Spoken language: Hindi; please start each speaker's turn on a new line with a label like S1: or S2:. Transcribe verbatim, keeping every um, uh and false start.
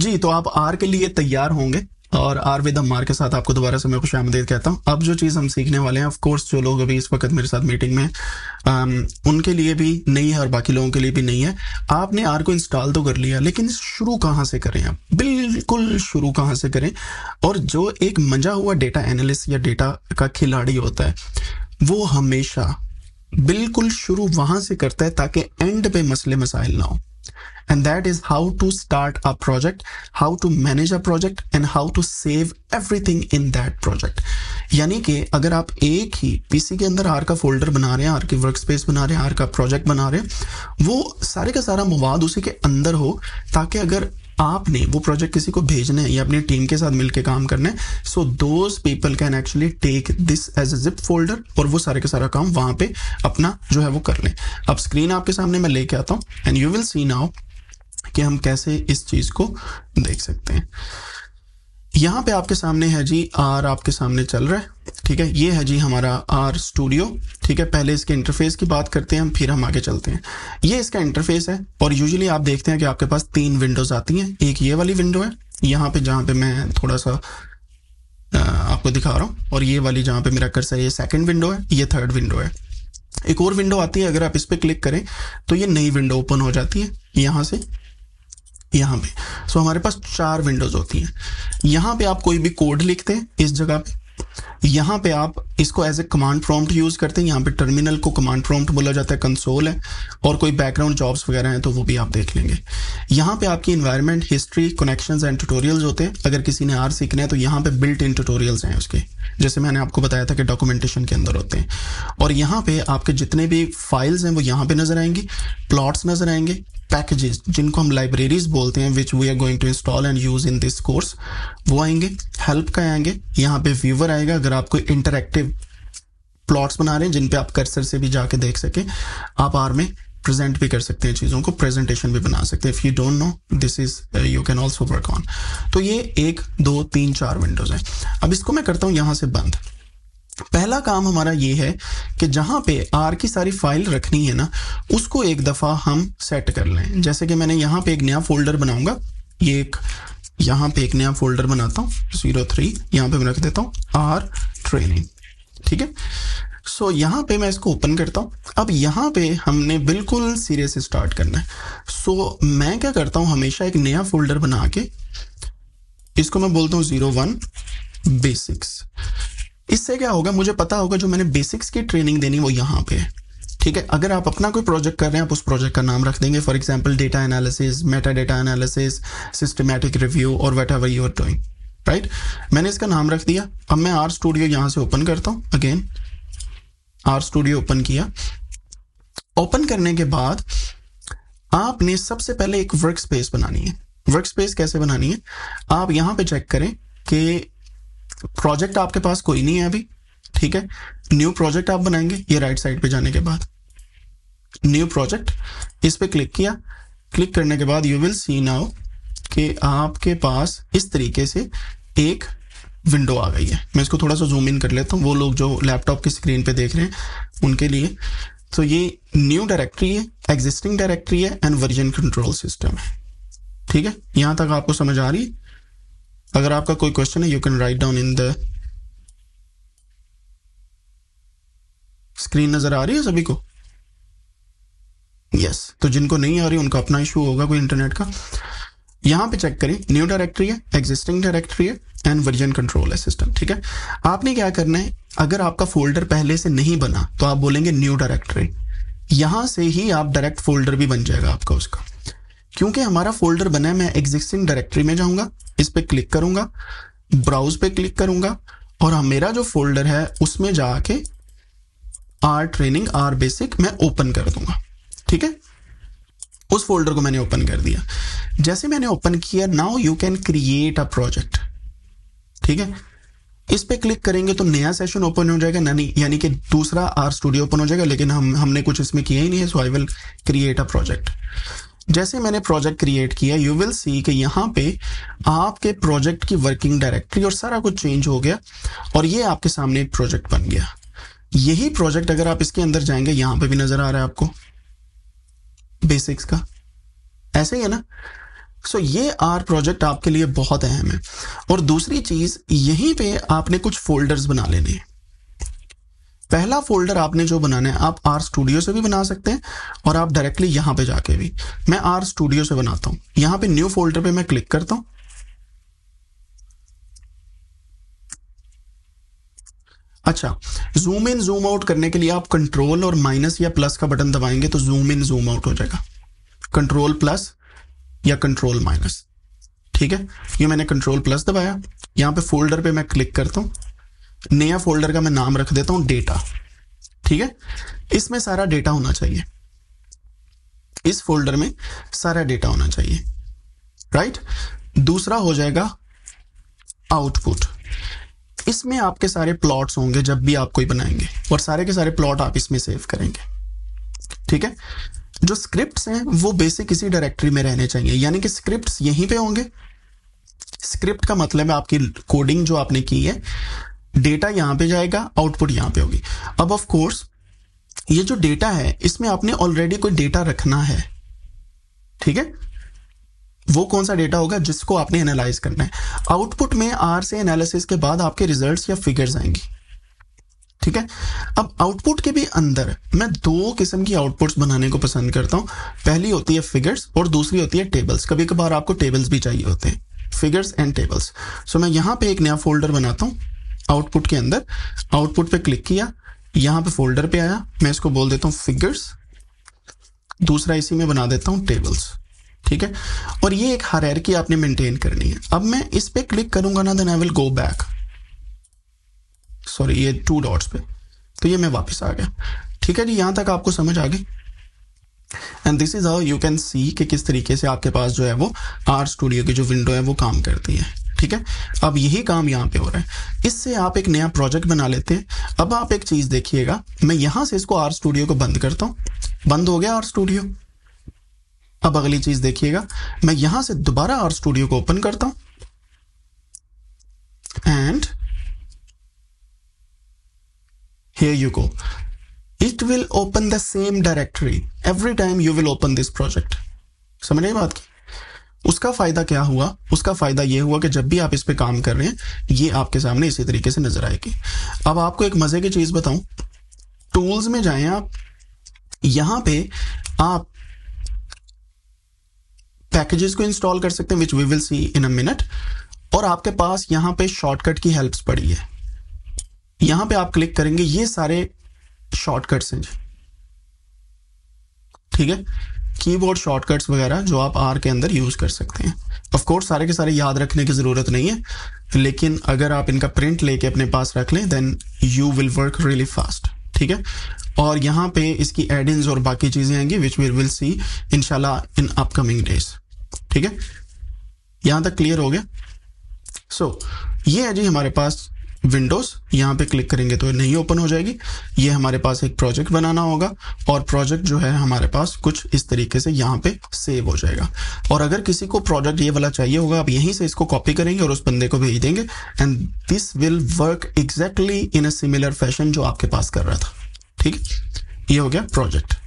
S1: जी, तो आप आर के लिए तैयार होंगे और आर विद अम्मार के साथ आपको दोबारा से मैं खुशामदीद कहता हूँ। अब जो चीज़ हम सीखने वाले हैं, ऑफ कोर्स जो लोग अभी इस वक्त मेरे साथ मीटिंग में आम, उनके लिए भी नहीं है और बाकी लोगों के लिए भी नहीं है। आपने आर को इंस्टॉल तो कर लिया, लेकिन शुरू कहाँ से करें? आप बिल्कुल शुरू कहाँ से करें? और जो एक मंजा हुआ डेटा एनालिस्ट या डेटा का खिलाड़ी होता है, वो हमेशा बिल्कुल शुरू वहां से करता है ताकि एंड पे मसले मसाइल ना हो। And that is how to start a project, how to manage a project and how to save everything in that project. यानी कि अगर आप एक ही पीसी के अंदर आर का फोल्डर बना रहे हैं, आर की वर्क स्पेस बना रहे हैं, आर का प्रोजेक्ट बना रहे हैं, वो सारे का सारा मवाद उसी के अंदर हो, ताकि अगर आपने वो प्रोजेक्ट किसी को भेजना है या अपनी टीम के साथ मिलकर काम करना है, so those people can actually take this as a zip folder और वो सारे का सारा काम वहां पे अपना जो है वो कर लें। अब स्क्रीन आपके सामने मैं लेके आता हूँ and you will see now कि हम कैसे इस चीज को देख सकते हैं। यहाँ पे आपके सामने है जी आर, आपके सामने चल रहा है, ठीक है। ये है जी हमारा आर स्टूडियो, ठीक है। पहले इसके इंटरफेस की बात करते हैं हम, फिर हम आगे चलते हैं। ये इसका इंटरफेस है और यूजुअली आप देखते हैं कि आपके पास तीन विंडोज आती हैं। एक ये वाली विंडो है यहाँ पे, जहाँ पे मैं थोड़ा सा आ, आपको दिखा रहा हूँ, और ये वाली जहाँ पे मेरा कर्सर है ये सेकेंड विंडो है, ये थर्ड विंडो है। एक और विंडो आती है, अगर आप इस पे क्लिक करें तो ये नई विंडो ओपन हो जाती है यहाँ से यहाँ पे। सो हमारे पास चार विंडोज होती हैं। यहाँ पे आप कोई भी कोड लिखते हैं इस जगह पे, यहाँ पे आप इसको as a command prompt use करते हैं। यहाँ पे टर्मिनल को कमांड प्रॉम्प्ट बोला जाता है, कंसोल है, और कोई बैकग्राउंड जॉब्स वगैरह हैं तो वो भी आप देख लेंगे। यहाँ पे आपकी environment, history, connections and tutorials होते हैं। अगर किसी ने आर सीखना है तो यहाँ पे बिल्ट इन ट्यूटोरियल्स हैं उसके, जैसे मैंने आपको बताया था कि डॉक्यूमेंटेशन के अंदर होते हैं। और यहाँ पे आपके जितने भी फाइल्स हैं वो यहाँ पे नजर आएंगी, प्लॉट्स नजर आएंगे, पैकेजेस जिनको हम लाइब्रेरीज बोलते हैं, which we are going to install and use in this course, वो आएंगे, हेल्प का आएंगे, यहाँ पे व्यूवर आएगा। अगर आप कोई इंटरैक्टिव प्लॉट्स बना रहे हैं जिन पे आप कर्सर से भी जाके देख सके, आप आर में प्रेजेंट भी कर सकते हैं चीजों को, प्रेजेंटेशन भी बना सकते हैं। If you don't know this is you can also work on. तो ये एक दो तीन चार विंडोज हैं। अब इसको मैं करता हूं यहां से बंद। पहला काम हमारा ये है कि जहां पे आर की सारी फाइल रखनी है ना, उसको एक दफा हम सेट कर लें। जैसे कि मैंने यहाँ पे एक नया फोल्डर बनाऊंगा, ये एक यहाँ पे एक नया फोल्डर बनाता हूँ जीरो थ्री, यहाँ पे मैं रख देता हूँ आर ट्रेनिंग, ठीक है। सो so, यहाँ पे मैं इसको ओपन करता हूँ। अब यहाँ पे हमने बिल्कुल सिरे से स्टार्ट करना है। सो so, मैं क्या करता हूँ, हमेशा एक नया फोल्डर बना के इसको मैं बोलता हूँ जीरो वन बेसिक्स। इससे क्या होगा, मुझे पता होगा जो मैंने बेसिक्स की ट्रेनिंग देनी वो यहाँ पे है, ठीक है। अगर आप अपना कोई प्रोजेक्ट कर रहे हैं, आप उस प्रोजेक्ट का नाम रख देंगे, for example data analysis, meta data analysis, systematic review और whatever you are doing, right. मैंने इसका नाम रख दिया। अब मैं आर स्टूडियो यहाँ से ओपन करता हूँ, अगेन आर स्टूडियो ओपन किया। ओपन करने के बाद आपने सबसे पहले एक वर्क स्पेस बनानी है। वर्क स्पेस कैसे बनानी है, आप यहाँ पे चेक करें कि प्रोजेक्ट आपके पास कोई नहीं है अभी, ठीक है। न्यू प्रोजेक्ट आप बनाएंगे, ये राइट साइड पे जाने के बाद न्यू प्रोजेक्ट, इस पे क्लिक किया। क्लिक करने के बाद यू विल सी नाउ कि आपके पास इस तरीके से एक विंडो आ गई है। मैं इसको थोड़ा सा जूम इन कर लेता हूँ, वो लोग जो लैपटॉप की स्क्रीन पे देख रहे हैं उनके लिए। तो ये न्यू डायरेक्टरी है, एग्जिस्टिंग डायरेक्टरी है एंड वर्जन कंट्रोल सिस्टम है, ठीक है। यहां तक आपको समझ आ रही है? अगर आपका कोई क्वेश्चन है, you can write down in the screen. नजर आ रही है सभी को? Yes yes. तो जिनको नहीं आ रही उनका अपना इशू होगा कोई इंटरनेट का। यहां पे चेक करें, न्यू डायरेक्टरी है, एग्जिस्टिंग डायरेक्टरी है एंड वर्जन कंट्रोल है सिस्टम, ठीक है। आपने क्या करना है, अगर आपका फोल्डर पहले से नहीं बना तो आप बोलेंगे न्यू डायरेक्टरी। यहां से ही आप डायरेक्ट फोल्डर भी बन जाएगा आपका उसका। क्योंकि हमारा फोल्डर बना है, मैं एग्जिस्टिंग डायरेक्टरी में जाऊंगा, इस पे क्लिक करूंगा, ब्राउज पे क्लिक करूंगा और मेरा जो फोल्डर है उसमें जाके आर ट्रेनिंग, आर बेसिक मैं ओपन कर दूंगा, ठीक है। उस फोल्डर को मैंने ओपन कर दिया। जैसे मैंने ओपन किया, now you can create a project, ठीक है। इस पे क्लिक करेंगे तो नया सेशन ओपन हो जाएगा, यानी कि दूसरा आर स्टूडियो ओपन हो जाएगा, लेकिन हम हमने कुछ इसमें किया ही नहीं है। So I will create a project. जैसे मैंने प्रोजेक्ट क्रिएट किया, यू विल सी कि यहाँ पे आपके प्रोजेक्ट की वर्किंग डायरेक्टरी और सारा कुछ चेंज हो गया और ये आपके सामने एक प्रोजेक्ट बन गया। यही प्रोजेक्ट अगर आप इसके अंदर जाएंगे, यहां पे भी नजर आ रहा है आपको बेसिक्स का, ऐसे ही है ना। सो ये आर प्रोजेक्ट आपके लिए बहुत अहम है। और दूसरी चीज, यहीं पे आपने कुछ फोल्डर्स बना लेने हैं। पहला फोल्डर आपने जो बनाना है, आप आर स्टूडियो से भी बना सकते हैं और आप डायरेक्टली यहां पे जाके भी, मैं आर स्टूडियो से बनाता हूं। यहां पे न्यू फोल्डर पे मैं क्लिक करता हूं। अच्छा, जूम इन जूम आउट करने के लिए आप कंट्रोल और माइनस या प्लस का बटन दबाएंगे तो जूम इन जूम आउट हो जाएगा। कंट्रोल प्लस या कंट्रोल माइनस, ठीक है। ये मैंने कंट्रोल प्लस दबाया। यहाँ पे फोल्डर पे मैं क्लिक करता हूँ। नया फोल्डर का मैं नाम रख देता हूँ डेटा, ठीक है। इसमें सारा डेटा होना चाहिए, इस फोल्डर में सारा डेटा होना चाहिए, राइट। दूसरा हो जाएगा आउटपुट। इसमें आपके सारे प्लॉट्स होंगे जब भी आप कोई बनाएंगे, और सारे के सारे प्लॉट आप इसमें सेव करेंगे, ठीक है। जो स्क्रिप्ट्स हैं वो बेसिक इसी डायरेक्टरी में रहने चाहिए, यानी कि स्क्रिप्ट्स यहीं पे होंगे। स्क्रिप्ट का मतलब है आपकी कोडिंग जो आपने की है, डेटा यहां पे जाएगा, आउटपुट यहां पे होगी। अब ऑफ कोर्स ये जो डेटा है इसमें आपने ऑलरेडी कोई डेटा रखना है, ठीक है। वो कौन सा डेटा होगा जिसको आपने एनालाइज करना है। आउटपुट में आर से एनालिसिस के बाद आपके रिजल्ट्स या फिगर्स आएंगी, ठीक है। अब आउटपुट के भी अंदर मैं दो किस्म की आउटपुट्स बनाने को पसंद करता हूं। पहली होती है फिगर्स और दूसरी होती है टेबल्स। कभी कभार आपको टेबल्स भी चाहिए होते हैं, फिगर्स एंड टेबल्स। सो मैं यहां पे एक नया फोल्डर बनाता हूं आउटपुट के अंदर। आउटपुट पे क्लिक किया, यहां पे फोल्डर पे आया, मैं इसको बोल देता हूं फिगर्स, दूसरा इसी में बना देता हूं टेबल्स, ठीक है। और ये एक हायरार्की आपने मेंटेन करनी है। अब मैं इस पे क्लिक करूंगा ना, then I will go back, sorry ये टू डॉट्स पे, तो ये मैं वापस आ गया, ठीक है जी। यहां तक आपको समझ आ गई। And this is how you can see कि किस तरीके से आपके पास जो है वो आर स्टूडियो की जो विंडो है वो काम करती है, ठीक है। अब यही काम यहाँ पे हो रहा है। इससे आप एक नया प्रोजेक्ट बना लेते हैं। अब आप एक चीज देखिएगा, मैं यहां से इसको आर स्टूडियो को बंद करता हूं, बंद हो गया आर स्टूडियो। अब अगली चीज देखिएगा, मैं यहां से दोबारा आर स्टूडियो को ओपन करता हूं and here you go, it will open the same directory every time you will open this project। समझ रहे बात की? उसका फायदा क्या हुआ? उसका फायदा ये हुआ कि जब भी आप इस पे काम कर रहे हैं ये आपके सामने इसी तरीके से नजर आएगी। अब आपको एक मजे की चीज बताऊं, टूल्स में जाएं आप, यहां पे आप पैकेजेस को इंस्टॉल कर सकते हैं, which we will see in a minute. और आपके पास यहां पे शॉर्टकट की हेल्प्स पड़ी है, यहां पे आप क्लिक करेंगे, ये सारे शॉर्टकट्स हैं, ठीक है। कीबोर्ड शॉर्टकट्स वगैरह जो आप आर के अंदर यूज कर सकते हैं। ऑफ कोर्स सारे के सारे याद रखने की जरूरत नहीं है, लेकिन अगर आप इनका प्रिंट लेके अपने पास रख लें then you will work really fast, ठीक है। और यहाँ पे इसकी एडिंग्स और बाकी चीजें आएंगी विच वी विल सी इंशाल्लाह इन अपकमिंग डेज, ठीक है। यहां तक क्लियर हो गया? सो so, ये है जी हमारे पास विंडोज। यहाँ पे क्लिक करेंगे तो नहीं ओपन हो जाएगी। ये हमारे पास एक प्रोजेक्ट बनाना होगा और प्रोजेक्ट जो है हमारे पास कुछ इस तरीके से यहाँ पे सेव हो जाएगा। और अगर किसी को प्रोजेक्ट ये वाला चाहिए होगा, आप यहीं से इसको कॉपी करेंगे और उस बंदे को भेज देंगे and this will work exactly in a similar fashion जो आपके पास कर रहा था, ठीक है। ये हो गया प्रोजेक्ट।